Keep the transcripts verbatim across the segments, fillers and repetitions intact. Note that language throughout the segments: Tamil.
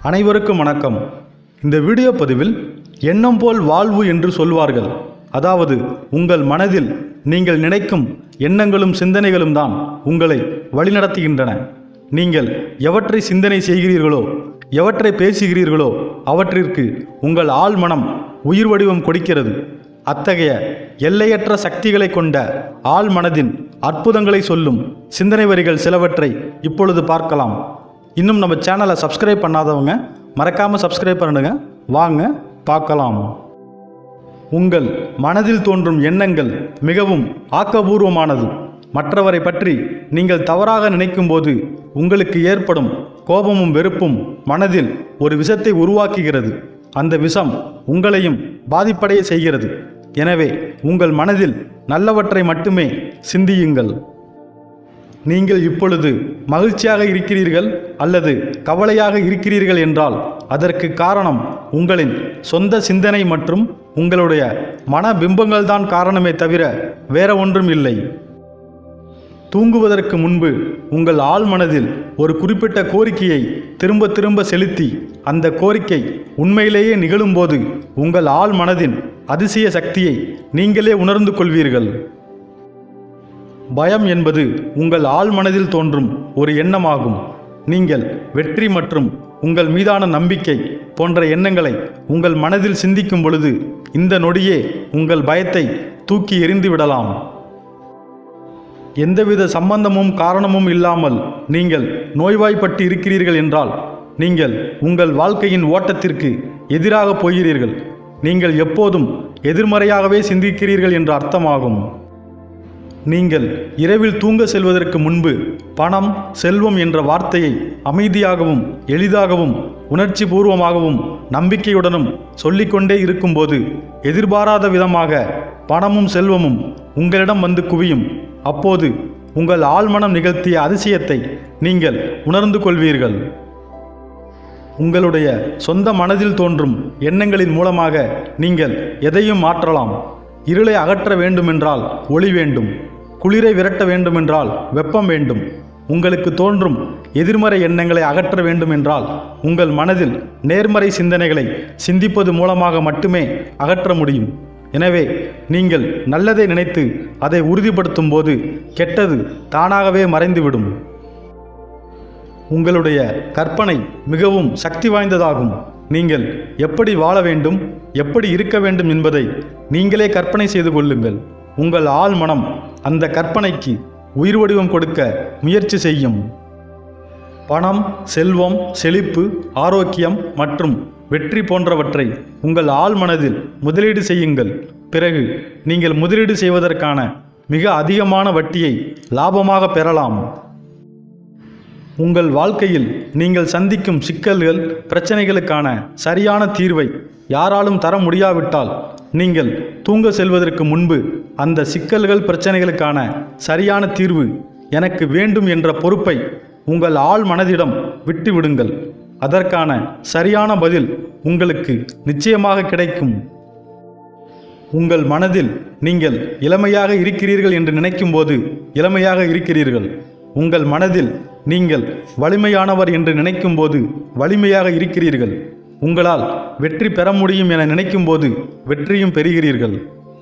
அனைவருக்கும் வணக்கம். இந்த வீடியோ பதிவில் எண்ணம் போல் வாழ்வு என்று சொல்வார்கள். அதாவது உங்கள் மனதில் நீங்கள் நினைக்கும் எண்ணங்களும் சிந்தனைகளும் தான் உங்களை வழிநடத்துகின்றன. நீங்கள் எவற்றை சிந்தனை செய்கிறீர்களோ, எவற்றை பேசுகிறீர்களோ அவற்றிற்கு உங்கள் ஆழ் மனம் உயிர் வடிவம் கொடுக்கிறது. அத்தகைய எல்லையற்ற சக்திகளை கொண்ட ஆழ் மனதின் அற்புதங்களை சொல்லும் சிந்தனை வரிகள் சிலவற்றை இப்பொழுது பார்க்கலாம். இன்னும் நம்ம சேனலை சப்ஸ்கிரைப் பண்ணாதவங்க மறக்காமல் சப்ஸ்கிரைப் பண்ணுங்க. வாங்க பார்க்கலாம். உங்கள் மனதில் தோன்றும் எண்ணங்கள் மிகவும் ஆக்கபூர்வமானது. மற்றவரை பற்றி நீங்கள் தவறாக நினைக்கும் போது உங்களுக்கு ஏற்படும் கோபமும் வெறுப்பும் மனதில் ஒரு விஷத்தை உருவாக்குகிறது. அந்த விஷம் உங்களையும் பாதிப்படைய செய்கிறது. எனவே உங்கள் மனதில் நல்லவற்றை மட்டுமே சிந்தியுங்கள். நீங்கள் இப்பொழுது மகிழ்ச்சியாக இருக்கிறீர்கள் அல்லது கவலையாக இருக்கிறீர்கள் என்றால் அதற்கு காரணம் உங்களின் சொந்த சிந்தனை மற்றும் உங்களுடைய மன பிம்பங்கள் தான் காரணமே தவிர வேற ஒன்றும் இல்லை. தூங்குவதற்கு முன்பு உங்கள் ஆழ் மனதில் ஒரு குறிப்பிட்ட கோரிக்கையை திரும்ப திரும்ப செலுத்தி அந்த கோரிக்கை உண்மையிலேயே நிகழும்போது உங்கள் ஆழ் மனதின் அதிசய சக்தியை நீங்களே உணர்ந்து கொள்வீர்கள். பயம் என்பது உங்கள் ஆழ் மனதில் தோன்றும் ஒரு எண்ணமாகும். நீங்கள் வெற்றி மற்றும் உங்கள் மீதான நம்பிக்கை போன்ற எண்ணங்களை உங்கள் மனதில் சிந்திக்கும் பொழுது இந்த நொடியே உங்கள் பயத்தை தூக்கி எறிந்து விடலாம். எந்தவித சம்பந்தமும் காரணமும் இல்லாமல் நீங்கள் நோய்வாய்ப்பட்டு இருக்கிறீர்கள் என்றால் நீங்கள் உங்கள் வாழ்க்கையின் ஓட்டத்திற்கு எதிராக போகிறீர்கள். நீங்கள் எப்போதும் எதிர்மறையாகவே சிந்திக்கிறீர்கள் என்ற அர்த்தமாகும். நீங்கள் இரவில் தூங்க செல்வதற்கு முன்பு பணம், செல்வம் என்ற வார்த்தையை அமைதியாகவும் எளிதாகவும் உணர்ச்சி பூர்வமாகவும் நம்பிக்கையுடனும் சொல்லிக்கொண்டே இருக்கும்போது எதிர்பாராத விதமாக பணமும் செல்வமும் உங்களிடம் வந்து குவியும். அப்போது உங்கள் ஆழ்மனம் நிகழ்த்திய அதிசயத்தை நீங்கள் உணர்ந்து கொள்வீர்கள். உங்களுடைய சொந்த மனதில் தோன்றும் எண்ணங்களின் மூலமாக நீங்கள் எதையும் மாற்றலாம். இருளை அகற்ற வேண்டுமென்றால் ஒளி வேண்டும். குளிரை விரட்ட வேண்டுமென்றால் வெப்பம் வேண்டும். உங்களுக்கு தோன்றும் எதிர்மறை எண்ணங்களை அகற்ற வேண்டுமென்றால் உங்கள் மனதில் நேர்மறை சிந்தனைகளை சிந்திப்பது மூலமாக மட்டுமே அகற்ற முடியும். எனவே நீங்கள் நல்லதை நினைத்து அதை உறுதிப்படுத்தும் போது கெட்டது தானாகவே மறைந்துவிடும். உங்களுடைய கற்பனை மிகவும் சக்தி வாய்ந்ததாகும். நீங்கள் எப்படி வாழ வேண்டும், எப்படி இருக்க வேண்டும் என்பதை நீங்களே கற்பனை செய்து கொள்ளுங்கள். உங்கள் ஆழ் மனம் அந்த கற்பனைக்கு உயிர் வடிவம் கொடுக்க முயற்சி செய்யும். பணம், செல்வம், செழிப்பு, ஆரோக்கியம் மற்றும் வெற்றி போன்றவற்றை உங்கள் ஆழ் மனதில் முதலீடு செய்யுங்கள். பிறகு நீங்கள் முதலீடு செய்வதற்கான மிக அதிகமான வட்டியை லாபமாக பெறலாம். உங்கள் வாழ்க்கையில் நீங்கள் சந்திக்கும் சிக்கல்கள், பிரச்சனைகளுக்கான சரியான தீர்வை யாராலும் தர முடியாவிட்டால் நீங்கள் தூங்க செல்வதற்கு முன்பு அந்த சிக்கல்கள், பிரச்சனைகளுக்கான சரியான தீர்வு எனக்கு வேண்டும் என்ற பொறுப்பை உங்கள் ஆழ் மனதிடம் விட்டுவிடுங்கள். அதற்கான சரியான பதில் உங்களுக்கு நிச்சயமாக கிடைக்கும். உங்கள் மனதில் நீங்கள் இளமையாக இருக்கிறீர்கள் என்று நினைக்கும் போது இளமையாக இருக்கிறீர்கள். உங்கள் மனதில் நீங்கள் வலிமையானவர் என்று நினைக்கும் போது வலிமையாக இருக்கிறீர்கள். உங்களால் வெற்றி பெற முடியும் என நினைக்கும் போது வெற்றியும் பெறுகிறீர்கள்.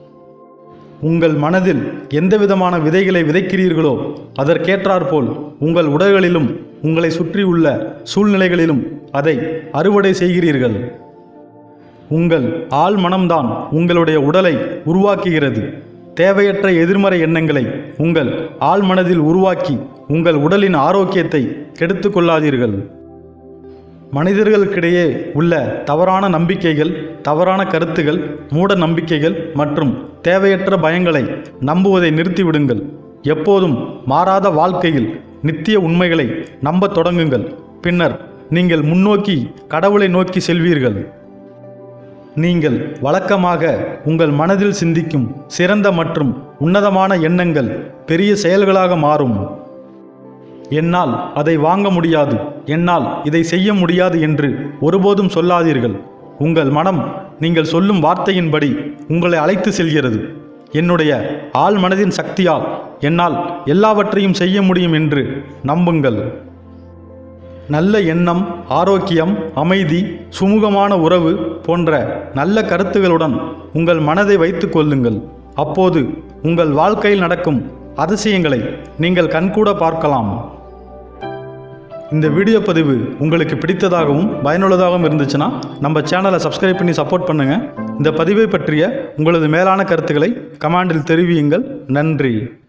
உங்கள் மனதில் எந்த விதமான விதைகளை விதைக்கிறீர்களோ அதற்கேற்றாற்போல் உங்கள் உடல்களிலும் உங்களை சுற்றியுள்ள சூழ்நிலைகளிலும் அதை அறுவடை செய்கிறீர்கள். உங்கள் ஆழ் மனம்தான் உங்களுடைய உடலை உருவாக்குகிறது. தேவையற்ற எதிர்மறை எண்ணங்களை உங்கள் ஆழ் மனதில் உருவாக்கி உங்கள் உடலின் ஆரோக்கியத்தை கெடுத்து கொள்ளாதீர்கள். மனிதர்களுக்கிடையே உள்ள தவறான நம்பிக்கைகள், தவறான கருத்துகள், மூட நம்பிக்கைகள் மற்றும் தேவையற்ற பயங்களை நம்புவதை நிறுத்திவிடுங்கள். எப்போதும் மாறாத வாழ்க்கையில் நித்திய உண்மைகளை நம்பத் தொடங்குங்கள். பின்னர் நீங்கள் முன்னோக்கி கடவுளை நோக்கி செல்வீர்கள். நீங்கள் வழக்கமாக உங்கள் மனதில் சிந்திக்கும் சிறந்த மற்றும் உன்னதமான எண்ணங்கள் பெரிய செயல்களாக மாறும். என்னால் அதை வாங்க முடியாது, என்னால் இதை செய்ய முடியாது என்று ஒருபோதும் சொல்லாதீர்கள். உங்கள் மனம் நீங்கள் சொல்லும் வார்த்தையின்படி உங்களை அழைத்து செல்கிறது. என்னுடைய ஆழ் மனதின் சக்தியால் என்னால் எல்லாவற்றையும் செய்ய முடியும் என்று நம்புங்கள். நல்ல எண்ணம், ஆரோக்கியம், அமைதி, சுமூகமான உறவு போன்ற நல்ல கருத்துகளுடன் உங்கள் மனதை வைத்துக் கொள்ளுங்கள். அப்போது உங்கள் வாழ்க்கையில் நடக்கும் அதிசயங்களை நீங்கள் கண்கூட பார்க்கலாம். இந்த வீடியோ பதிவு உங்களுக்கு பிடித்ததாகவும் பயனுள்ளதாகவும் இருந்துச்சுன்னா நம்ம சேனலை சப்ஸ்கிரைப் பண்ணி சப்போர்ட் பண்ணுங்கள். இந்த பதிவை பற்றிய உங்களது மேலான கருத்துக்களை கமெண்டில் தெரிவியுங்கள். நன்றி.